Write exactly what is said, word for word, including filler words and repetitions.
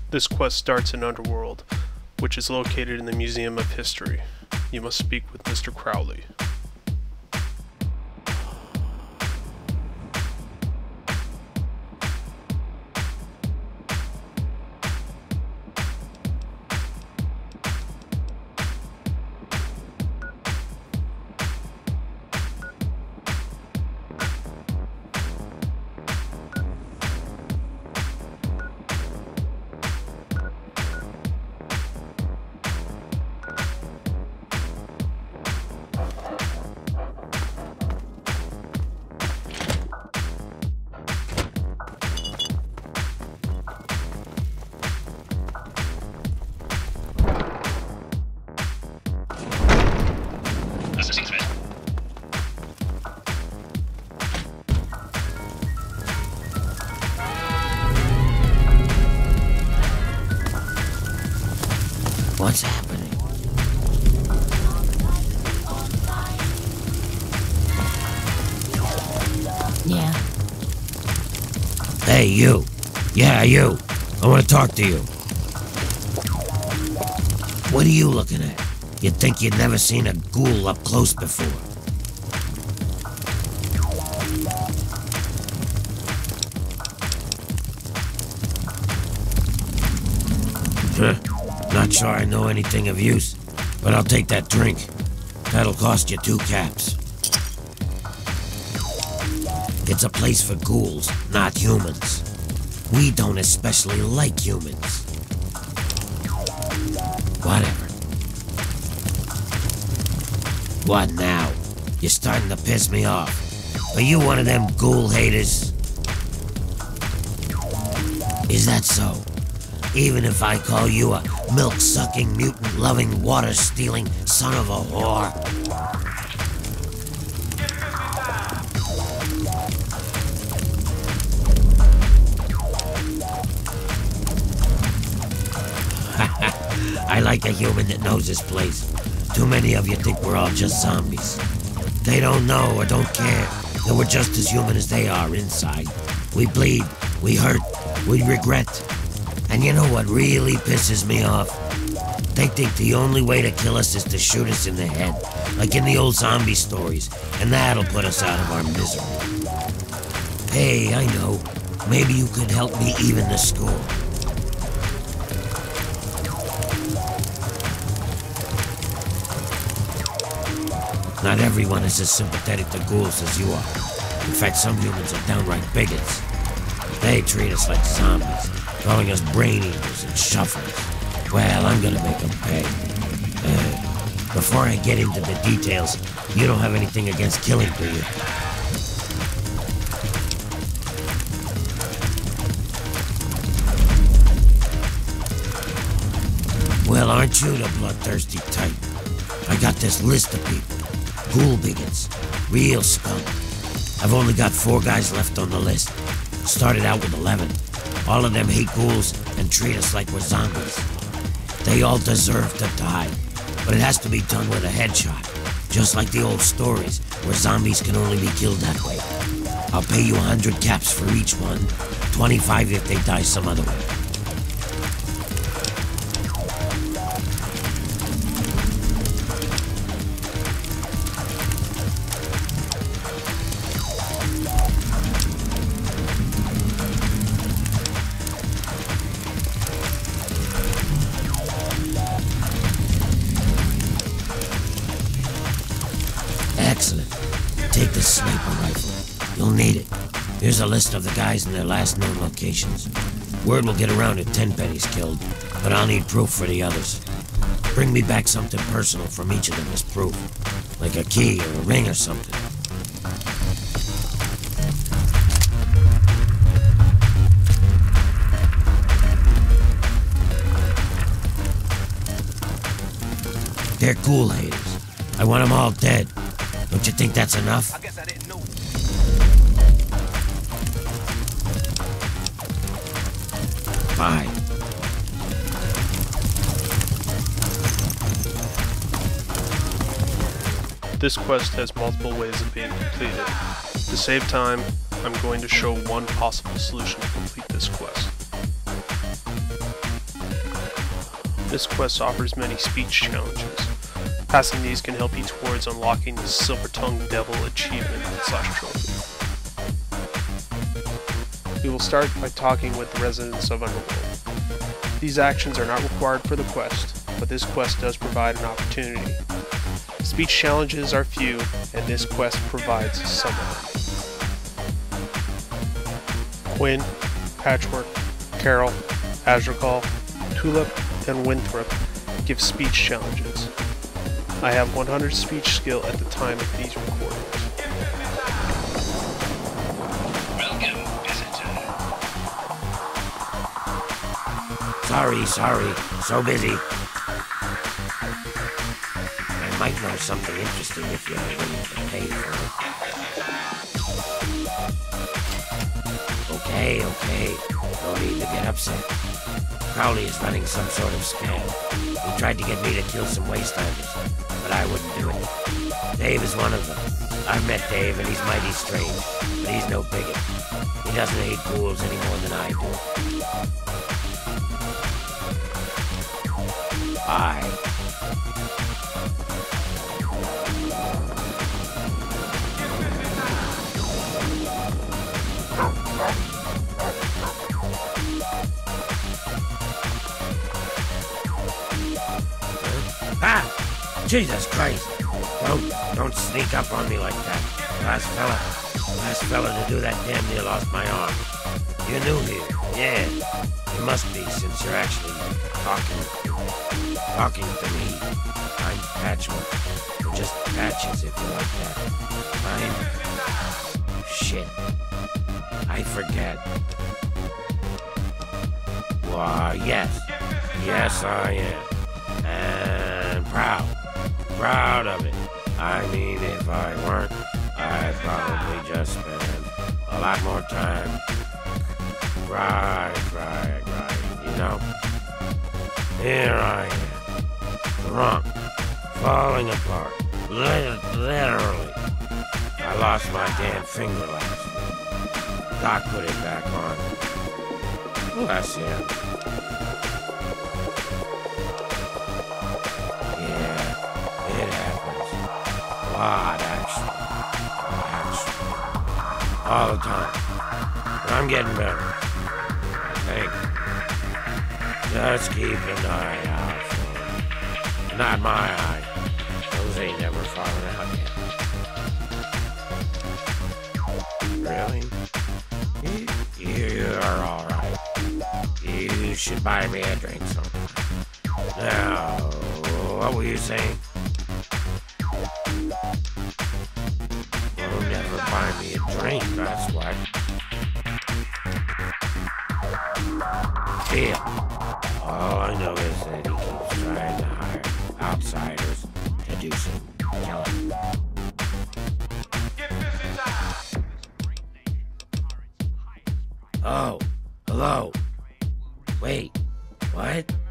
This quest starts in Underworld, which is located in the Museum of History. You must speak with Mister Crowley. What's happening? Yeah. Hey, you. Yeah, you. I want to talk to you. What are you looking at? You'd think you'd never seen a ghoul up close before. Huh. Not sure I know anything of use, but I'll take that drink. That'll cost you two caps. It's a place for ghouls, not humans. We don't especially like humans. Whatever. What now? You're starting to piss me off. Are you one of them ghoul haters? Is that so? Even if I call you a milk-sucking, mutant-loving, water-stealing son of a whore? I like a human that knows his place. Too many of you think we're all just zombies. They don't know or don't care that we're just as human as they are inside. We bleed, we hurt, we regret. And you know what really pisses me off? They think the only way to kill us is to shoot us in the head, like in the old zombie stories, and that'll put us out of our misery. Hey, I know. Maybe you could help me even the score. Not everyone is as sympathetic to ghouls as you are. In fact, some humans are downright bigots. They treat us like zombies, calling us brain eaters and shufflers. Well, I'm gonna make them pay. Uh, before I get into the details, you don't have anything against killing, do you? Well, aren't you the bloodthirsty type? I got this list of people. Ghoul bigots. Real scum. I've only got four guys left on the list. Started out with eleven. All of them hate ghouls and treat us like we're zombies. They all deserve to die, but it has to be done with a headshot. Just like the old stories, where zombies can only be killed that way. I'll pay you a hundred caps for each one, twenty-five if they die some other way. Excellent. Take this sniper rifle. You'll need it. Here's a list of the guys and their last known locations. Word will get around if Tenpenny's killed, but I'll need proof for the others. Bring me back something personal from each of them as proof, like a key or a ring or something. They're ghoul haters. I want them all dead. Don't you think that's enough? I guess I didn't know. Fine. This quest has multiple ways of being completed. To save time, I'm going to show one possible solution to complete this quest. This quest offers many speech challenges. Passing these can help you towards unlocking the Silver-Tongued Devil achievement slash trophy. We will start by talking with the residents of Underworld. These actions are not required for the quest, but this quest does provide an opportunity. Speech challenges are few, and this quest provides some of them. Quinn, Patchwork, Carol, Azrakal, Tulip, and Winthrop give speech challenges. I have one hundred speech skill at the time of these recordings. Welcome, visitor. Sorry, sorry. So busy. I might know something interesting if you're willing to pay for it. Okay, okay. No need to get upset. Crowley is running some sort of scam. He tried to get me to kill some wastelanders, but I wouldn't do it. Dave is one of them. I've met Dave and he's mighty strange, but he's no bigot. He doesn't hate ghouls any more than I do. I... Ah! Jesus Christ! Don't, don't sneak up on me like that. Last fella, last fella to do that damn near lost my arm. You're new here. Yeah. You must be, since you're actually talking, talking to me. I'm Patchwork. Or just Patches, if you like that. I'm... Shit. I forget. Why, yes. Yes, I am. And proud. Proud of it. I mean, if I weren't, I'd probably just spend a lot more time cry, cry, cry, you know? Here I am. Drunk. Falling apart. Literally. I lost my damn finger last week. Doc put it back on. Bless him. Odd, actually. Actually. All the time. But I'm getting better. I think. Just keep an eye out for him. Not my eye. Those ain't never fallen out yet. Really? You're alright. You should buy me a drink sometime. Now, what were you saying? You'll never buy me a drink, that's what. Here. All I know is that he keeps trying to hire outsiders to do some killing. Oh, hello. Wait, what?